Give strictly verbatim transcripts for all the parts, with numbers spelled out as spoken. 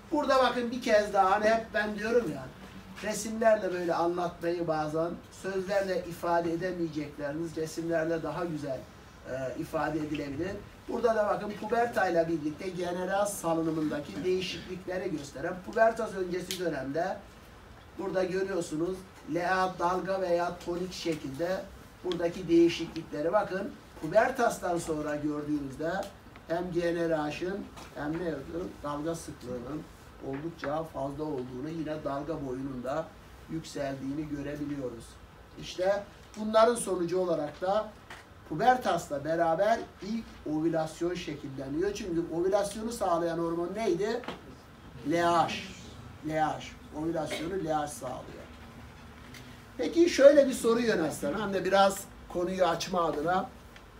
Burada bakın bir kez daha hani hep ben diyorum ya, resimlerle böyle anlatmayı bazen sözlerle ifade edemeyecekleriniz resimlerle daha güzel e, ifade edilebilir. Burada da bakın puberta ile birlikte general salınımındaki değişiklikleri gösteren pubertas öncesi dönemde burada görüyorsunuz Lea dalga veya tonik şekilde buradaki değişiklikleri bakın pubertastan sonra gördüğünüzde hem G N R H'ın hem ne yazıyor? Dalga sıklığının oldukça fazla olduğunu yine dalga boyunun da yükseldiğini görebiliyoruz. İşte bunların sonucu olarak da pubertasla beraber ilk ovülasyon şekilleniyor. Çünkü ovülasyonu sağlayan hormon neydi? L H. L H. Ovülasyonu L H sağlıyor. Peki şöyle bir soru yönelsen, hem de biraz konuyu açma adına.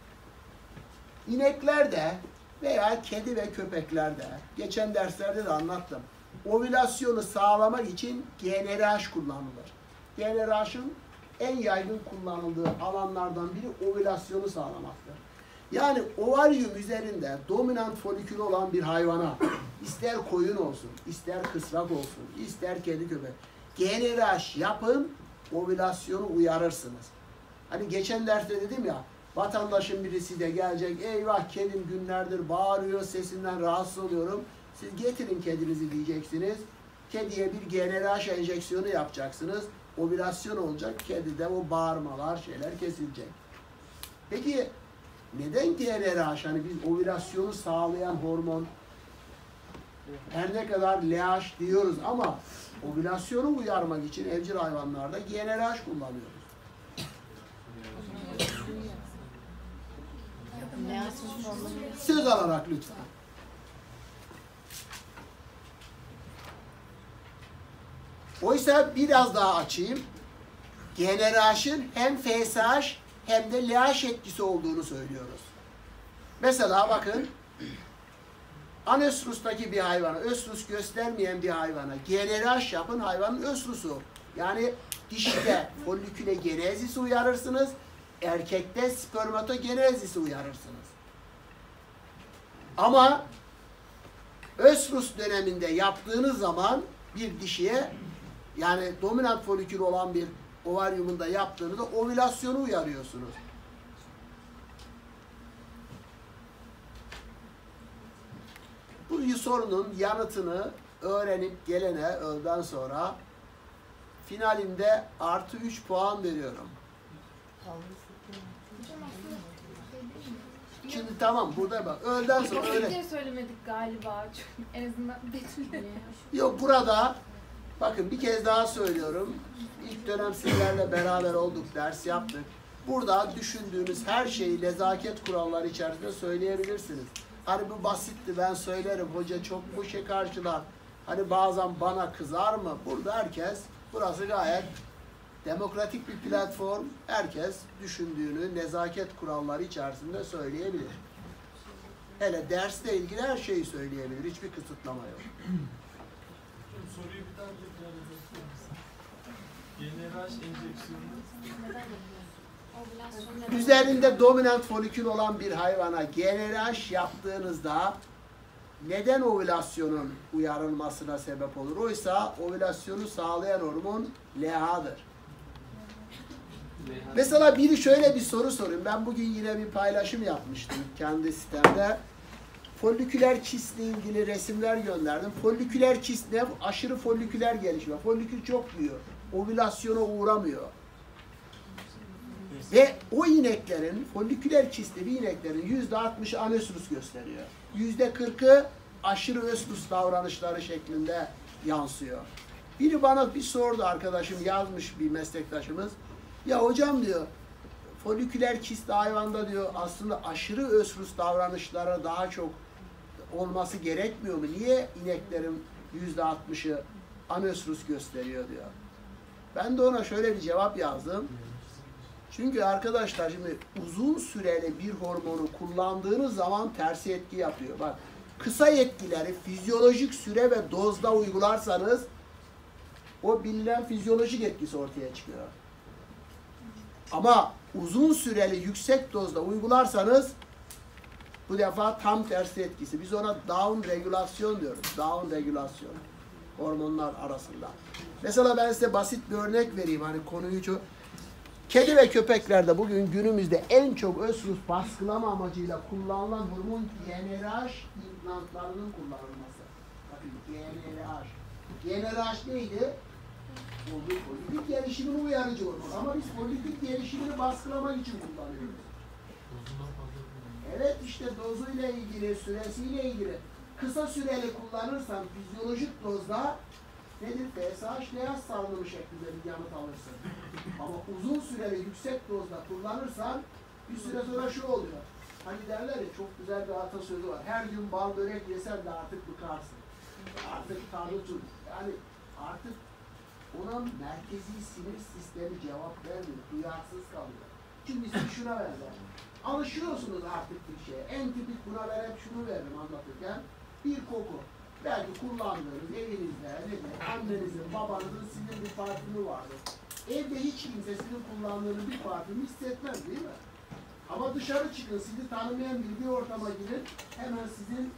İneklerde veya kedi ve köpeklerde, geçen derslerde de anlattım. Ovülasyonu sağlamak için G N R H kullanılır. G N R H'ın en yaygın kullanıldığı alanlardan biri ovülasyonu sağlamaktır. Yani ovaryum üzerinde dominant folikül olan bir hayvana, ister koyun olsun, ister kısrak olsun, ister kedi köpek, G N R H yapın, ovülasyonu uyarırsınız. Hani geçen derste dedim ya, vatandaşın birisi de gelecek, eyvah kedim günlerdir bağırıyor, sesinden rahatsız oluyorum. Siz getirin kedinizi diyeceksiniz. Kediye bir G N R H enjeksiyonu yapacaksınız. Ovülasyon olacak. Kedide o bağırmalar, şeyler kesilecek. Peki neden G N R H? Hani biz ovülasyonu sağlayan hormon her ne kadar L H diyoruz ama ovülasyonu uyarmak için evcil hayvanlarda G N R H kullanıyoruz. Söz alarak lütfen. Oysa biraz daha açayım. G N R H'ın hem F S H hem de L H etkisi olduğunu söylüyoruz. Mesela bakın Anöstrus'taki bir hayvana, östrus göstermeyen bir hayvana G N R H yapın, hayvanın östrusu. Yani dişide foliküle genezisi uyarırsınız, erkekte spermatogenezisi uyarırsınız. Ama östrus döneminde yaptığınız zaman bir dişiye, yani dominant folikül olan bir ovaryumunda yaptığınızda ovülasyonu uyarıyorsunuz. Bu sorunun yanıtını öğrenip gelene öğleden sonra finalinde artı üç puan veriyorum. Şimdi tamam burada bak. Öğleden sonra öyle. Bir söylemedik galiba. En azından betülleri. Yok burada bakın bir kez daha söylüyorum. İlk dönem sizlerle beraber olduk, ders yaptık. Burada düşündüğünüz her şeyi nezaket kuralları içerisinde söyleyebilirsiniz. Hani bu basitti, ben söylerim, hoca çok bu şey karşılar. Hani bazen bana kızar mı? Burada herkes, burası gayet demokratik bir platform. Herkes düşündüğünü nezaket kuralları içerisinde söyleyebilir. Hele dersle ilgili her şeyi söyleyebilir. Hiçbir kısıtlama yok. Soruyu bir daha tekrar edebilir misin? G N R H enjeksiyonu üzerinde dominant folikül olan bir hayvana G N R H yaptığınızda neden ovülasyonun uyarılmasına sebep olur? Oysa ovülasyonu sağlayan hormon L H'dır. Mesela biri şöyle bir soru sorayım. Ben bugün yine bir paylaşım yapmıştım kendi sitemde. Foliküler kistle ilgili resimler gönderdim. Foliküler kist ne? Aşırı foliküler gelişme. Folikül çok büyüyor. Ovülasyona uğramıyor. Ve o ineklerin, foliküler kistli bir ineklerin yüzde altmışı anöstrus gösteriyor. Yüzde kırkı aşırı östrus davranışları şeklinde yansıyor. Biri bana bir sordu, arkadaşım yazmış, bir meslektaşımız. Ya hocam diyor, foliküler kistli hayvanda diyor aslında aşırı östrus davranışlara daha çok olması gerekmiyor mu? Niye ineklerin yüzde altmışı anöstrus gösteriyor diyor. Ben de ona şöyle bir cevap yazdım. Çünkü arkadaşlar şimdi uzun süreli bir hormonu kullandığınız zaman tersi etki yapıyor. Bak kısa etkileri fizyolojik süre ve dozda uygularsanız o bilinen fizyolojik etkisi ortaya çıkıyor. Ama uzun süreli yüksek dozda uygularsanız Bu defa tam tersi etkisi. Biz ona down regülasyon diyoruz. Down regülasyon. Hormonlar arasında. Mesela ben size basit bir örnek vereyim. Hani konuyu çok... Kedi ve köpeklerde bugün günümüzde en çok östrus baskılama amacıyla kullanılan hormon G N R H implantlarının kullanılması. Bakın G N R H. G N R H neydi? Politik gelişimin uyarıcı hormon. Ama biz politik gelişimini baskılamak için kullanıyoruz. Evet, işte dozuyla ilgili, süresiyle ilgili. Kısa süreli kullanırsan fizyolojik dozda nedir? F S H L H salınımı şeklinde bir yanıt alırsın. Ama uzun süreli yüksek dozda kullanırsan bir süre sonra şu oluyor. Hani derler ya, çok güzel bir atasözü var. Her gün bal börek yesen de artık bıkarsın. Artık tadı tut. Yani artık ona merkezi sinir sistemi cevap vermiyor. Duyarsız kalıyor. Çünkü siz şuna benzer. Alışıyorsunuz artık bir şeye. En tipik buna ben hep şunu veririm anlatırken. Bir koku. Belki kullandığınız evinizde, nedir? Annenizin, babanızın sizin bir parfümü vardır. Evde hiç kimse sizin kullandığınız bir parfümü hissetmez değil mi? Ama dışarı çıkın, sizi tanımayan bir, bir ortama girin, hemen sizin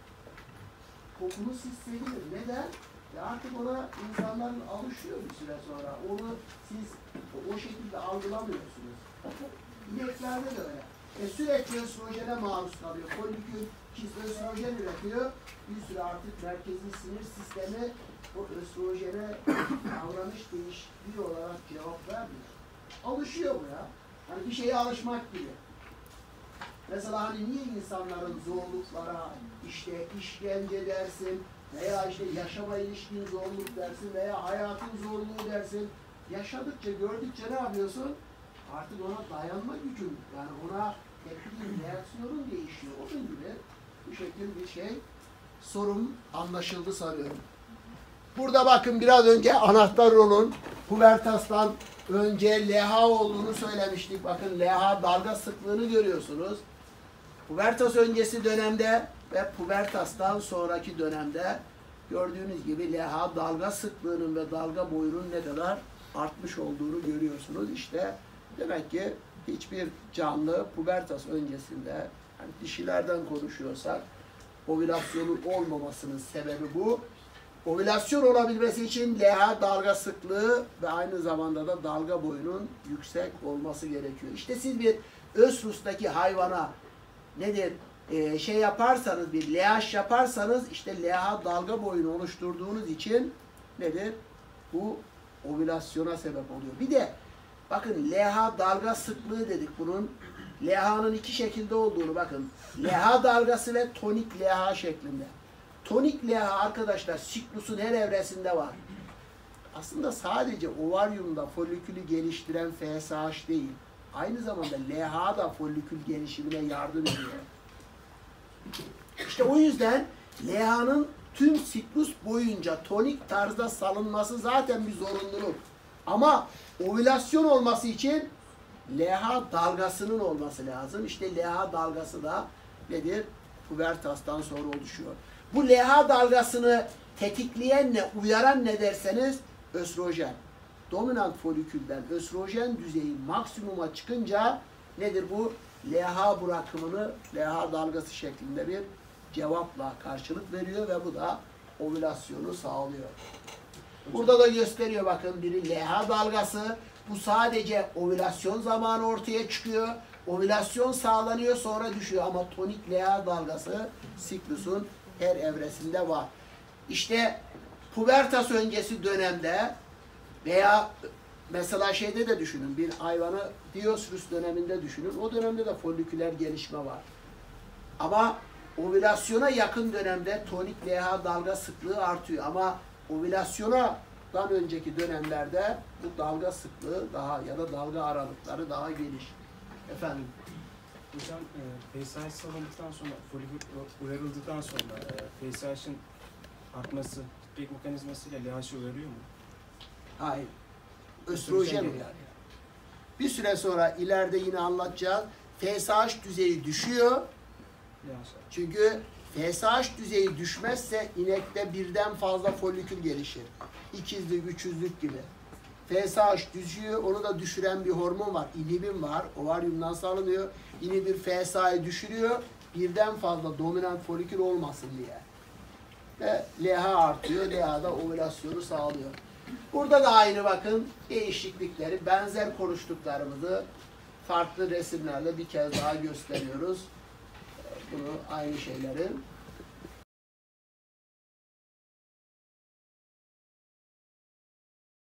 kokunuz hissedilir. Neden? Ya artık ona insanlar alışıyor bir süre sonra. Onu siz o şekilde algılamıyorsunuz. İneklerde de öyle. E sürekli östrojene maruz kalıyor. Folikül kist östrojen üretiyor. Bir süre artık merkezi sinir sistemi o östrojene davranış değişikliği olarak cevap vermiyor. Alışıyor bu ya. Hani bir şeye alışmak gibi. Mesela hani niye insanların zorluklara, işte işkence dersin veya işte yaşama ilişkin zorluk dersin veya hayatın zorluğu dersin. Yaşadıkça, gördükçe ne yapıyorsun? Artık ona dayanma gücün, yani ona tepkinin, reaksiyonun değişiyor. Onun gibi bu şekilde bir şey. Sorum anlaşıldı sanıyorum. Burada bakın biraz önce anahtar rolün pubertastan önce L H olduğunu söylemiştik. Bakın L H dalga sıklığını görüyorsunuz. Pubertas öncesi dönemde ve pubertastan sonraki dönemde gördüğünüz gibi L H dalga sıklığının ve dalga boyunun ne kadar artmış olduğunu görüyorsunuz. İşte demek ki hiçbir canlı pubertas öncesinde, yani dişilerden konuşuyorsak, ovülasyonun olmamasının sebebi bu. Ovülasyon olabilmesi için L H dalga sıklığı ve aynı zamanda da dalga boyunun yüksek olması gerekiyor. İşte siz bir östrustaki hayvana nedir ee, şey yaparsanız, bir L H yaparsanız, işte L H dalga boyunu oluşturduğunuz için nedir? Bu ovülasyona sebep oluyor. Bir de bakın L H dalga sıklığı dedik bunun. L H'nın iki şekilde olduğunu bakın. L H dalgası ve tonik L H şeklinde. Tonik L H arkadaşlar siklusun her evresinde var. Aslında sadece ovaryumda folikülü geliştiren F S H değil. Aynı zamanda L H da folikül gelişimine yardım ediyor. İşte o yüzden L H'nın tüm siklus boyunca tonik tarzda salınması zaten bir zorunluluk. Ama ovülasyon olması için L H dalgasının olması lazım. İşte L H dalgası da nedir? Pubertastan sonra oluşuyor. Bu L H dalgasını tetikleyen ne, uyaran ne derseniz östrojen. Dominant folikülden östrojen düzeyi maksimuma çıkınca nedir bu? L H bırakımını L H dalgası şeklinde bir cevapla karşılık veriyor ve bu da ovülasyonu sağlıyor. Burada da gösteriyor bakın, biri L H dalgası. Bu sadece ovülasyon zamanı ortaya çıkıyor. Ovülasyon sağlanıyor, sonra düşüyor ama tonik L H dalgası siklusun her evresinde var. İşte pubertas öncesi dönemde veya mesela şeyde de düşünün, bir hayvanı Diosürüs döneminde düşünün. O dönemde de foliküler gelişme var. Ama ovülasyona yakın dönemde tonik L H dalga sıklığı artıyor. Ama ovülasyondan önceki dönemlerde bu dalga sıklığı daha ya da dalga aralıkları daha geniş. Efendim? Hocam e, F S H salındıktan sonra, folikül uyarıldıktan sonra e, F S H'ın artması, feedback mekanizmasıyla L H'ı uyarıyor mu? Hayır. Östrojen uyarıyor. Bir süre sonra ileride yine anlatacağız. F S H düzeyi düşüyor. Çünkü F S H düzeyi düşmezse inekte birden fazla folikül gelişir. İkizlik, üçüzlük gibi. F S H düşüyor, onu da düşüren bir hormon var. İnhibin var, ovaryumdan salınıyor. inhibitor F S A'yı düşürüyor. Birden fazla dominant folikül olmasın diye. Ve L H artıyor. L H da ovülasyonu sağlıyor. Burada da aynı bakın değişiklikleri, benzer konuştuklarımızı farklı resimlerle bir kez daha gösteriyoruz. Bunu aynı şeyleri